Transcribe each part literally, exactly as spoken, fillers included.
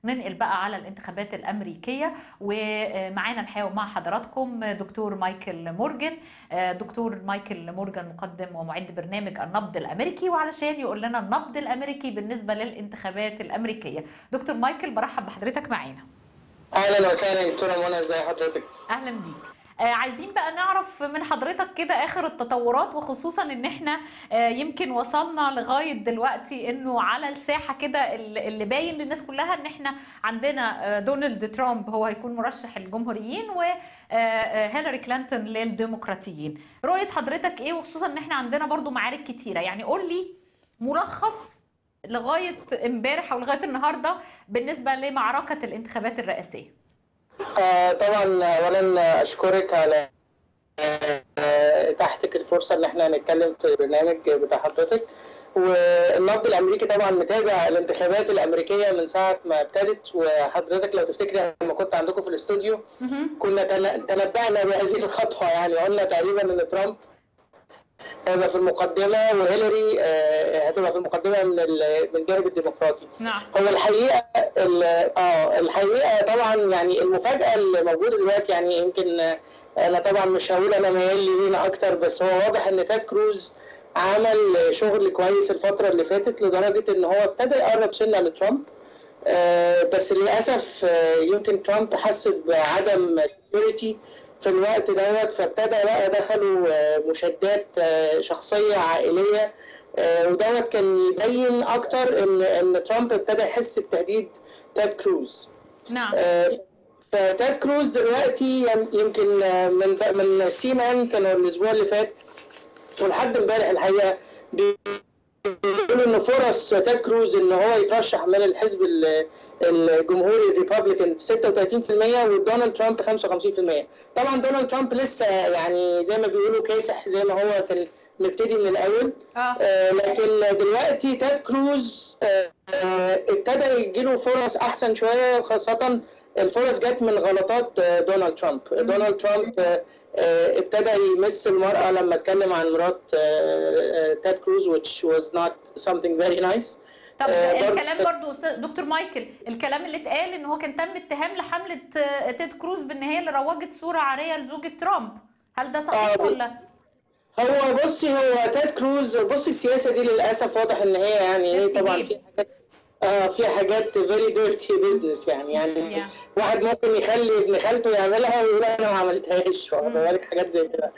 ننقل بقى على الانتخابات الأمريكية، ومعانا الحقيقة ومع حضراتكم دكتور مايكل مورجان. دكتور مايكل مورجان مقدم ومعد برنامج النبض الأمريكي، وعلشان يقول لنا النبض الأمريكي بالنسبة للانتخابات الأمريكية. دكتور مايكل، برحب بحضرتك معانا. اهلا وسهلا دكتوره منى، ازي حضرتك؟ اهلا بيك. عايزين بقى نعرف من حضرتك كده اخر التطورات، وخصوصا ان احنا يمكن وصلنا لغايه دلوقتي انه على الساحه كده اللي باين للناس كلها ان احنا عندنا دونالد ترامب هو هيكون مرشح الجمهوريين وهيلاري كلينتون للديمقراطيين. رؤيه حضرتك ايه، وخصوصا ان احنا عندنا برضو معارك كتيره؟ يعني قول لي ملخص لغايه امبارح او لغايه النهارده بالنسبه لمعركه الانتخابات الرئاسيه. آه طبعا، اولا اشكرك على آه تحتك الفرصه اللي احنا هنتكلم في البرنامج بتاع حضرتك. والنبض الامريكي طبعا متابع الانتخابات الامريكيه من ساعه ما ابتدت، وحضرتك لو تفتكري لما كنت عندكم في الاستوديو كنا تنبأنا بهذه الخطوه، يعني قلنا تقريبا ان ترامب هيبقى في المقدمه وهيلاري هتبقى في المقدمه من من الجانب الديمقراطي. نعم. هو الحقيقه اه الحقيقه طبعا يعني المفاجاه اللي موجوده دلوقتي، يعني يمكن انا طبعا مش هقول انا ميال لمين اكتر، بس هو واضح ان تاد كروز عمل شغل كويس الفتره اللي فاتت لدرجه ان هو ابتدى يقرب سنه لترامب. آه بس للاسف آه يمكن ترامب حس بعدم سيكيورتي في الوقت دوت، فابتدى بقى دخلوا مشادات شخصيه عائليه، ودوت كان يبين اكتر ان ان ترامب ابتدى يحس بتهديد تاد كروز. نعم. فتاد كروز دلوقتي يمكن من من سي ان ان كانوا الاسبوع اللي فات ولحد امبارح الحقيقه بيقولوا ان فرص تاد كروز ان هو يترشح من الحزب الجمهوري الريبابليكان ستة وثلاثين بالمئة ودونالد ترامب خمسة وخمسين بالمئة. طبعا دونالد ترامب لسه يعني زي ما بيقولوا كاسح زي ما هو كان مبتدي من الاول. آه. آه لكن دلوقتي تاد كروز آه ابتدى يجيله فرص احسن شويه، خاصه الفرص جت من غلطات دونالد ترامب. دونالد ترامب آه ابتدى يمس المرأة لما اتكلم عن مرات تاد كروز which was not something very nice. طب الكلام برضو دكتور مايكل، الكلام اللي اتقال ان هو كان تم اتهام لحملة تيد كروز بان هي اللي روجت صورة عارية لزوجة ترامب، هل ده صحيح آه ولا؟ هو بصي هو تاد كروز، بصي السياسة دي للأسف واضح ان هي يعني ايه طبعا في حاجات اه في حاجات very dirty business، يعني يعني yeah. واحد ممكن يخلي ابن خالته يعملها ويقول انا ما عملتهاش، واخد بالك حاجات زي كده.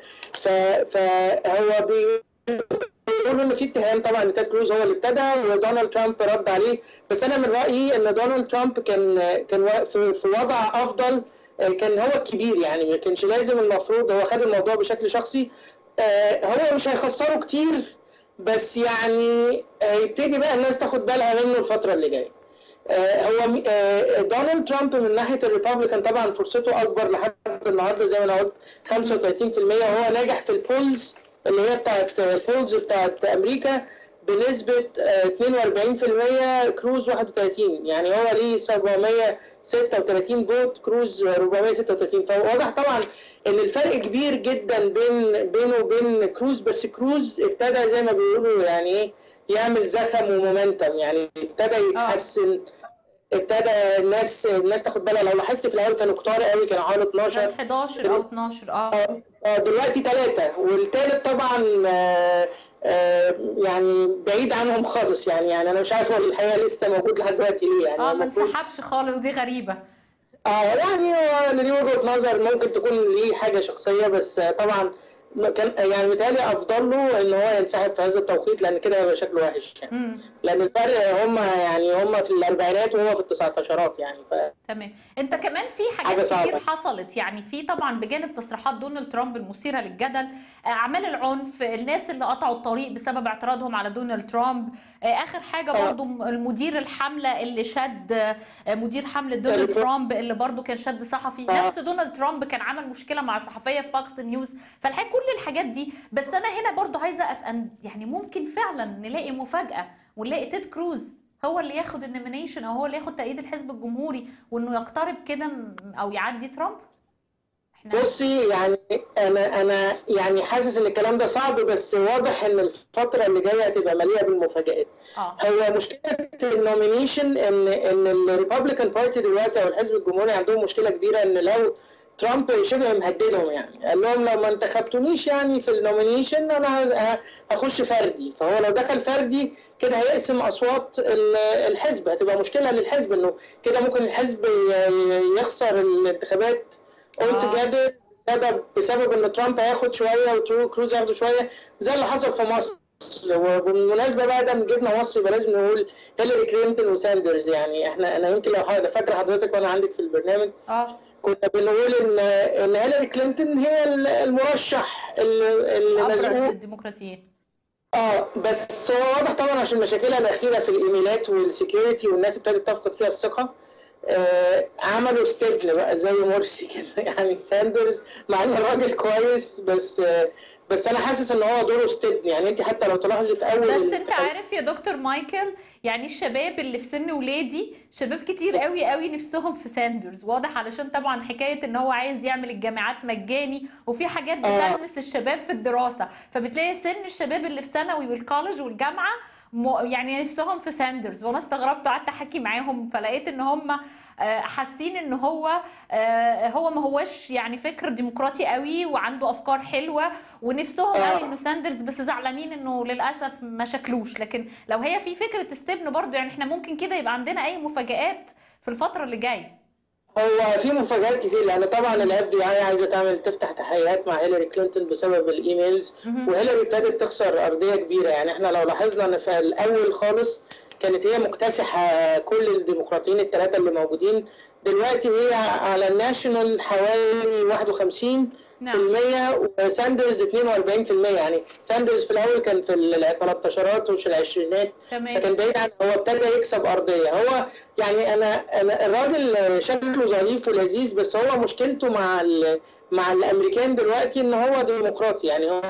فهو بيقولوا ان في اتهام طبعا ان تاد كروز هو اللي ابتدى ودونالد ترامب رد عليه، بس انا من رايي ان دونالد ترامب كان كان في وضع افضل، كان هو الكبير يعني ما كانش لازم، المفروض هو خد الموضوع بشكل شخصي. هو مش هيخسره كتير، بس يعني يبتدي بقى الناس تاخد بالها منه الفترة اللي جاية. هو دونالد ترامب من ناحية الريبابليكان طبعا فرصته أكبر لحد النهاردة زي ما أنا قلت خمسة وثلاثين بالمئة، وهو ناجح في البولز اللي هي بتاعت البولز بتاعت أمريكا بنسبة اثنين وأربعين بالمئة، كروز واحد وثلاثين، يعني هو ليه سبعمئة وستة وثلاثين فوت، كروز أربعمئة وستة وثلاثين، فواضح طبعا ان الفرق كبير جدا بين بينه وبين كروز، بس كروز ابتدى زي ما بيقولوا يعني ايه يعمل زخم ومومنتم، يعني ابتدى يتحسن، ابتدى الناس الناس تاخد بالها. لو لاحظت في الاول كانوا كتار قوي، كانوا حوالي اتناشر حداشر او اتناشر اه اه دلوقتي ثلاثة، والثالث طبعا آه آه يعني بعيد عنهم خالص، يعني يعني انا مش عارفه الحقيقه لسه موجود لحد دلوقتي ليه، يعني اه ما انسحبش خالص، ودي غريبه. اه يعني هو اللي ليه وجهه نظر ممكن تكون ليه حاجه شخصيه، بس طبعا كان يعني متهيألي افضل له ان هو ينسحب في هذا التوقيت، لان كده هيبقى شكله وحش يعني. مم. لان الفرق هم يعني هم في الاربعينات وهو في التسعتاشرات يعني ف... تمام. انت كمان في حاجات كتير حصلت، يعني في طبعا بجانب تصريحات دونالد ترامب المثيره للجدل، اعمال العنف، الناس اللي قطعوا الطريق بسبب اعتراضهم على دونالد ترامب، اخر حاجه برضو المدير الحمله اللي شد مدير حمله دونالد ترامب اللي برضو كان شد صحفي، نفس دونالد ترامب كان عمل مشكله مع صحفيه في فاكس نيوز، فالحقيقه كل الحاجات دي. بس انا هنا برضو عايزه افهم، يعني ممكن فعلا نلاقي مفاجاه ونلاقي تيد كروز هو اللي ياخد النومينيشن او هو اللي ياخد تأييد الحزب الجمهوري، وانه يقترب كده او يعدي ترامب؟ بصي يعني انا انا يعني حاسس ان الكلام ده صعب، بس واضح ان الفتره اللي جايه هتبقى مليئه بالمفاجآت. اه هو مشكله النومينيشن ان ان الريبابليكان بارتي دلوقتي او الحزب الجمهوري عندهم مشكله كبيره، ان لو ترامب شبه مهددهم، يعني قال لهم لو ما انتخبتونيش يعني في النومينيشن انا هخش فردي، فهو لو دخل فردي كده هيقسم اصوات الحزب، هتبقى مشكله للحزب انه كده ممكن الحزب يخسر الانتخابات all together بسبب بسبب ان ترامب هياخد شويه وكروز ياخدوا شويه، زي اللي حصل في مصر. وبالمناسبه بقى ده جبنا مصر يبقى لازم نقول هيلاري كلينتون وساندرز. يعني احنا انا يمكن لو فاكره حضرتك وانا عندك في البرنامج اه كنا بنقول ان ان هيلاري كلينتون هي المرشح ابرز المزعوم الديمقراطيين. اه بس هو واضح طبعا عشان مشاكلها الاخيره في الايميلات والسكيورتي والناس ابتدت تفقد فيها الثقه، آه عملوا استبن بقى زي مرسي كده. يعني ساندرز مع انه راجل كويس، بس آه بس انا حاسس ان هو دوره استبن. يعني انت حتى لو تلاحظي في اول بس انت عارف يا دكتور مايكل، يعني الشباب اللي في سن ولادي شباب كتير قوي قوي نفسهم في ساندرز، واضح علشان طبعا حكايه ان هو عايز يعمل الجامعات مجاني وفي حاجات بتلمس الشباب في الدراسه، فبتلاقي سن الشباب اللي في ثانوي والكولج والجامعه يعني نفسهم في ساندرز. وانا استغربت وقعدت احكي معاهم فلقيت ان هم حاسين ان هو هو ما هوش يعني فكر ديمقراطي قوي وعنده افكار حلوه ونفسهم قوي انه ساندرز، بس زعلانين انه للاسف ما شكلوش. لكن لو هي في فكره استبن برضو، يعني احنا ممكن كده يبقى عندنا اي مفاجآت في الفتره اللي جايه. هو في مفاجآت كتير، لان طبعا الاف بي اي عايزه تعمل تفتح تحقيقات مع هيلاري كلينتون بسبب الايميلز، وهيلاري ابتدت تخسر ارضيه كبيره. يعني احنا لو لاحظنا ان في الاول خالص كانت هي مكتسحه كل الديمقراطيين الثلاثه اللي موجودين، دلوقتي هي على الناشونال حوالي واحد وخمسين في المية وساندرز اثنين وأربعين في المية. يعني ساندرز في الاول كان في الثلاثينات وفي العشرينات، فكان بعيد عن، هو ابتدى يكسب ارضيه. هو يعني انا انا الراجل شكله ظريف ولذيذ، بس هو مشكلته مع مع الامريكان دلوقتي ان هو ديمقراطي. يعني هو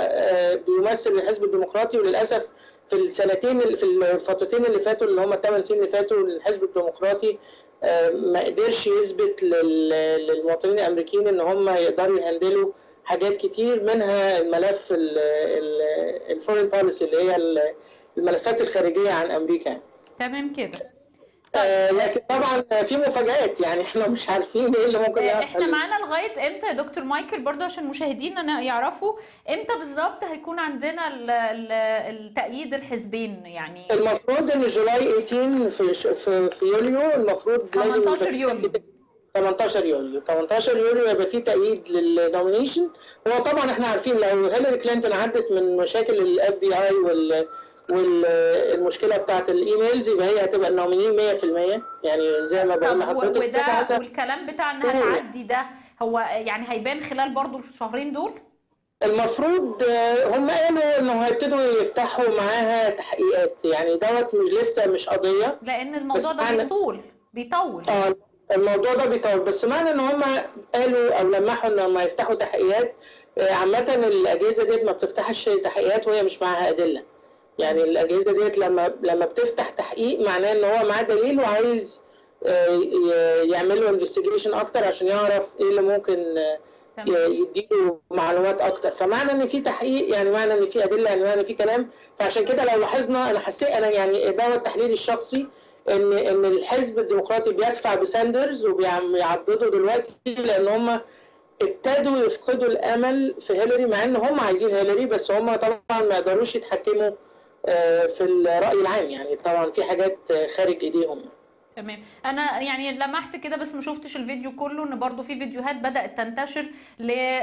بيمثل الحزب الديمقراطي، وللاسف في السنتين في الفترتين اللي فاتوا اللي هم الثمان سنين اللي فاتوا الحزب الديمقراطي ما قدرش يثبت للمواطنين الامريكيين ان هم يقدروا يهندلوا حاجات كتير، منها الملف الفورين بوليسي اللي هي الملفات الخارجيه عن امريكا. تمام كده. طيب. آه لكن طبعا في مفاجآت، يعني احنا مش عارفين ايه اللي ممكن يحصل. احنا معانا لغايه امتى يا دكتور مايكل برضه عشان مشاهدينا يعرفوا امتى بالظبط هيكون عندنا التأييد الحزبين؟ يعني المفروض ان جولاي ثمانية عشر في في, في يوليو، المفروض ثمانية عشر يوليو ثمانية عشر يوليو ثمانية عشر يوليو يبقى في تأييد للنومينيشن. هو طبعا احنا عارفين لو هيلاري كلينتون عدت من مشاكل الاف بي اي وال والمشكله بتاعت الايميلز يبقى هي هتبقى النومينين مية في المية، يعني زي ما بقول لحضرتك. وده والكلام بتاع انها تعدي ده هو يعني هيبان خلال برضو الشهرين دول؟ المفروض هم قالوا انه هيبتدوا يفتحوا معاها تحقيقات، يعني دوت مش لسه مش قضيه، لان الموضوع ده بيطول بيطول اه الموضوع ده بيطول. بس معنى ان هم قالوا او لمحوا ان هم يفتحوا تحقيقات، عامه الاجهزه دي ما بتفتحش تحقيقات وهي مش معاها ادله. يعني الاجهزه ديت لما لما بتفتح تحقيق معناه ان هو معاه دليل وعايز يعمل له انفستيجيشن اكتر عشان يعرف ايه اللي ممكن يديله معلومات اكتر. فمعنى ان في تحقيق يعني معنى ان في ادله، يعني معنى ان في كلام. فعشان كده لو لاحظنا انا حسيت انا يعني ده التحليل الشخصي ان ان الحزب الديمقراطي بيدفع بساندرز وبيعضدوا دلوقتي، لان هم ابتدوا يفقدوا الامل في هيلاري، مع ان هم عايزين هيلاري بس هم طبعا ما يقدروش يتحكموا في الرأي العام. يعني طبعا في حاجات خارج ايديهم. تمام. انا يعني لمحت كده بس ما شفتش الفيديو كله ان برضو في فيديوهات بدأت تنتشر ل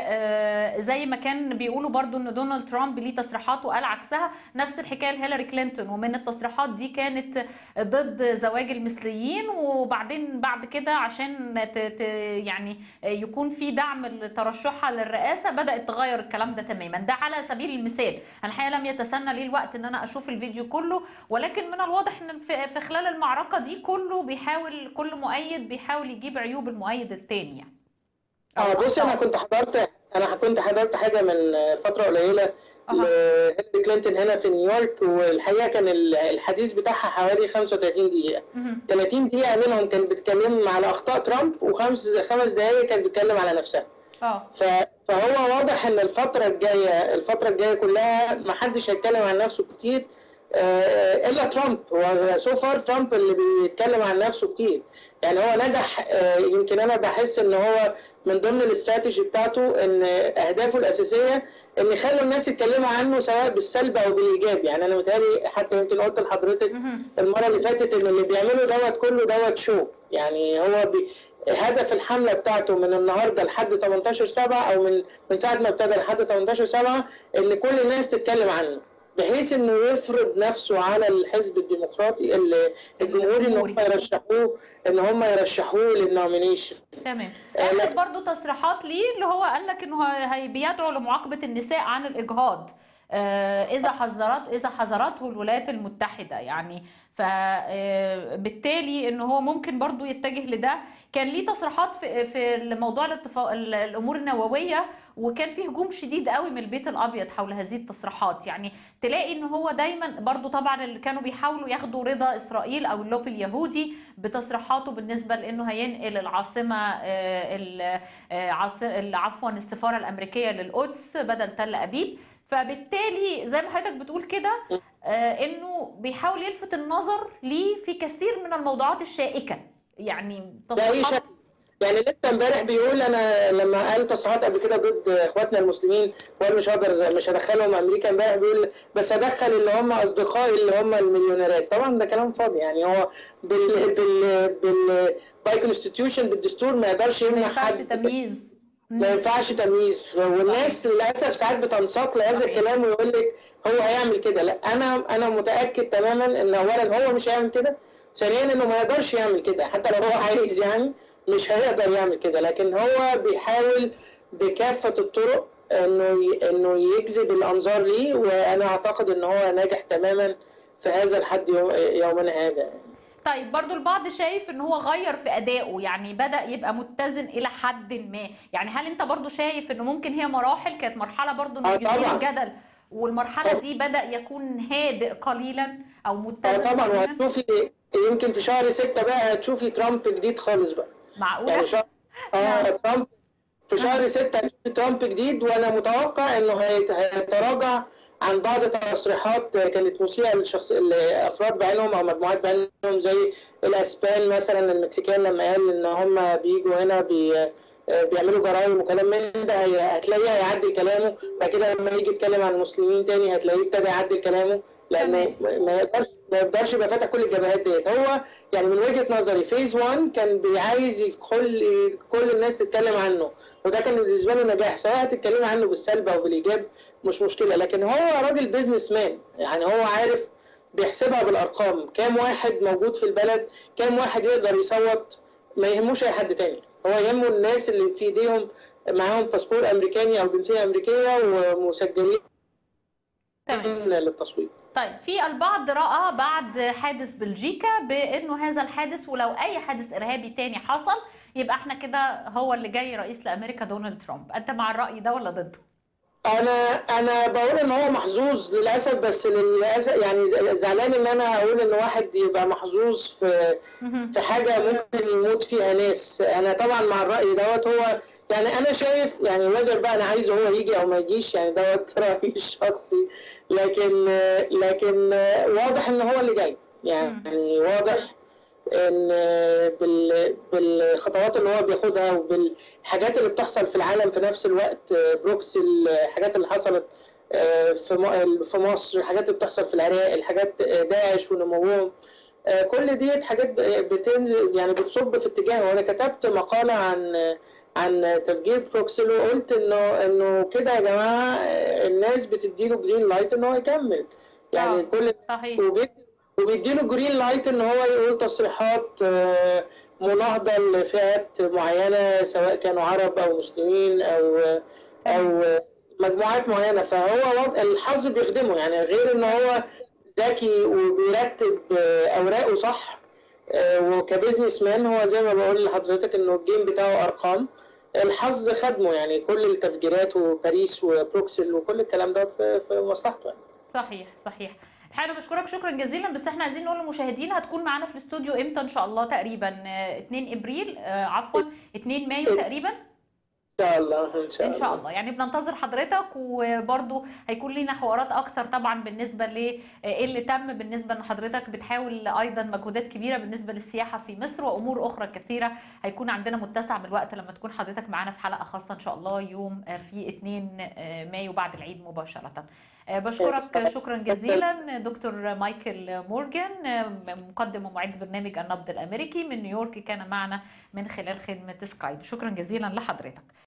زي ما كان بيقولوا برضو ان دونالد ترامب ليه تصريحات وقال عكسها، نفس الحكايه لهيلاري كلينتون، ومن التصريحات دي كانت ضد زواج المثليين، وبعدين بعد كده عشان ت... ت... يعني يكون في دعم لترشحها للرئاسه بدأت تغير الكلام ده تماما. ده على سبيل المثال. انا الحقيقه لم يتسنى لي الوقت ان انا اشوف الفيديو كله، ولكن من الواضح ان في خلال المعركه دي كله بيحاول كل مؤيد بيحاول يجيب عيوب المؤيد الثاني يعني. اه بصي انا كنت حضرت انا كنت حضرت حاجه من فتره قليله لهيلاري كلينتون هنا في نيويورك، والحقيقه كان الحديث بتاعها حوالي خمسة وثلاثين دقيقه. ثلاثين دقيقه منهم كانت بتتكلم على اخطاء ترامب، وخمس خمس دقائق كانت بتتكلم على نفسها. اه فهو واضح ان الفتره الجايه الفتره الجايه كلها ما حدش هيتكلم عن نفسه كتير الا ترامب. هو سو فار ترامب اللي بيتكلم عن نفسه كتير، يعني هو نجح. يمكن انا بحس ان هو من ضمن الاستراتيجي بتاعته ان اهدافه الاساسيه ان يخلي الناس يتكلموا عنه سواء بالسلب او بالايجاب. يعني انا متهيألي حتى يمكن قلت لحضرتك المره اللي فاتت ان اللي بيعمله دوت كله دوت شو. يعني هو بي هدف الحمله بتاعته من النهارده لحد تمنتاشر سبعة او من من ساعه ما ابتدى لحد تمنتاشر سبعة ان كل الناس تتكلم عنه، بحيث انه يفرض نفسه على الحزب الديمقراطي الجمهوري ان هم يرشحوه ان هم يرشحوه للنومينيشن. تمام. اخر برضو تصريحات ليه اللي هو قال لك انه هي بيدعو لمعاقبه النساء عن الاجهاض اذا حذرت اذا حذرته الولايات المتحده، يعني فبالتالي ان هو ممكن برضو يتجه لده. كان ليه تصريحات في في موضوع الاتفاق الامور النوويه، وكان فيه هجوم شديد قوي من البيت الابيض حول هذه التصريحات. يعني تلاقي ان هو دايما برضو طبعا اللي كانوا بيحاولوا ياخدوا رضا اسرائيل او اللوبي اليهودي بتصريحاته بالنسبه لانه هينقل العاصمه عفوا السفاره الامريكيه للقدس بدل تل ابيب. فبالتالي زي ما حضرتك بتقول كده انه بيحاول يلفت النظر ليه في كثير من الموضوعات الشائكه. يعني تصريحات يعني لسه امبارح بيقول انا لما قال تصريحات قبل كده ضد اخواتنا المسلمين وقال مش هقدر مش هدخلهم امريكا، امبارح بيقول بس هدخل اللي هم اصدقائي اللي هم المليونيرات. طبعا ده كلام فاضي. يعني هو بال بال بال باي كونستيتيوشن بالدستور ما يقدرش يمنع حد، ما ينفعش تمييز ما ينفعش تمييز. والناس للاسف ساعات بتنساق لهذا الكلام ويقول لك هو هيعمل كده. لا، انا انا متاكد تماما ان اولا هو مش هيعمل كده، ثانيا انه ما يقدرش يعمل كده حتى لو هو عايز، يعني مش هيقدر يعمل كده. لكن هو بيحاول بكافه الطرق انه انه يجذب الانظار ليه، وانا اعتقد ان هو ناجح تماما في هذا لحد يومنا هذا. طيب برضو البعض شايف ان هو غير في ادائه، يعني بدأ يبقى متزن الى حد ما. يعني هل انت برضو شايف انه ممكن هي مراحل، كانت مرحلة برضو انه يثير الجدل والمرحلة طبعا. دي بدأ يكون هادئ قليلا او متزن طبعا. وهتشوفي يمكن في شهر ستة بقى هتشوفي ترامب جديد خالص بقى. معقولة؟ يعني شهر اه ترامب في شهر ستة هتشوفي ترامب جديد، وانا متوقع انه هيتراجع عن بعض تصريحات كانت مسيئة للشخص لأفراد بعينهم أو مجموعات بعينهم زي الأسبان مثلا المكسيكان، لما قال إن هم بيجوا هنا بي بيعملوا جرائم وكلام من ده، هتلاقيه هيعدل كلامه. بعد كده لما يجي يتكلم عن المسلمين تاني هتلاقيه ابتدى يعدل كلامه، لأنه ما يقدرش ما يقدرش يبقى فاتح كل الجبهات ديت. هو يعني من وجهة نظري فيز واحد كان بيعايز كل كل الناس تتكلم عنه، وده كان بالنسبه له نجاح. سواء هتتكلمي عنه بالسلب او بالايجاب مش مشكله، لكن هو راجل بيزنس مان. يعني هو عارف بيحسبها بالارقام، كام واحد موجود في البلد، كام واحد يقدر يصوت، ما يهموش اي حد تاني. هو يهمه الناس اللي في ايديهم معاهم باسبور امريكاني او جنسيه امريكيه ومسجلين للتصويت. طيب في البعض رأى بعد حادث بلجيكا بانه هذا الحادث ولو اي حادث ارهابي تاني حصل يبقى احنا كده هو اللي جاي رئيس لامريكا دونالد ترامب. انت مع الرأي ده ولا ضده؟ انا انا بقول ان هو محظوظ للاسف، بس للاسف يعني زعلان ان انا اقول ان واحد يبقى محظوظ في في حاجه ممكن يموت فيها ناس. انا طبعا مع الراي دوت. هو يعني انا شايف يعني وذر بقى انا عايزه هو يجي او ما يجيش، يعني دوت رايي الشخصي، لكن لكن واضح ان هو اللي جاي. يعني واضح ان بالخطوات اللي هو بياخدها وبالحاجات اللي بتحصل في العالم في نفس الوقت، بروكسي، الحاجات اللي حصلت في في مصر، الحاجات اللي بتحصل في العراق، الحاجات داعش ونموهم، كل ديت حاجات بتنزل يعني بتصب في اتجاه. وانا كتبت مقاله عن عن تفجير بروكسي وقلت انه انه كده يا جماعه الناس بتديله جرين لايت ان هو يكمل. يعني كل صحيح وبيديله جرين لايت ان هو يقول تصريحات مناهضه لفئات معينه سواء كانوا عرب او مسلمين او او مجموعات معينه. فهو الحظ بيخدمه، يعني غير ان هو ذكي وبيرتب اوراقه صح، وكبزنس مان هو زي ما بقول لحضرتك انه الجيم بتاعه ارقام. الحظ خدمه، يعني كل التفجيرات وباريس وبروكسل وكل الكلام ده في مصلحته يعني. صحيح صحيح. الحقيقه بشكرك شكرا جزيلا، بس احنا عايزين نقول للمشاهدين هتكون معانا في الاستوديو امتى ان شاء الله؟ تقريبا اتنين ابريل، عفوا اتنين مايو تقريبا. ان شاء الله ان شاء ان الله شاء الله. يعني بننتظر حضرتك، وبرضو هيكون لينا حوارات اكثر طبعا بالنسبه لايه اللي تم، بالنسبه ان حضرتك بتحاول ايضا مجهودات كبيره بالنسبه للسياحه في مصر وامور اخرى كثيره. هيكون عندنا متسع من الوقت لما تكون حضرتك معانا في حلقه خاصه ان شاء الله يوم في اتنين مايو بعد العيد مباشره. بشكرك شكرا جزيلا دكتور مايكل مورجان، مقدم ومعد برنامج النبض الامريكي من نيويورك، كان معنا من خلال خدمه سكايب. شكرا جزيلا لحضرتك.